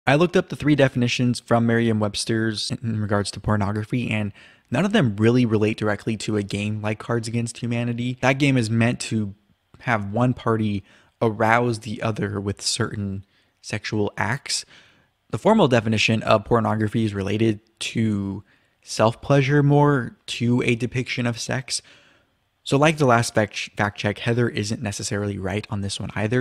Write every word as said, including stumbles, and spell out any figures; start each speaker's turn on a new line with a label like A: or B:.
A: I looked up the three definitions from Merriam-Webster's in regards to pornography, and none of them really relate directly to a game like Cards Against Humanity. That game is meant to have one party arouse the other with certain sexual acts. The formal definition of pornography is related to self-pleasure more to a depiction of sex. So like the last fact check, Heather isn't necessarily right on this one either.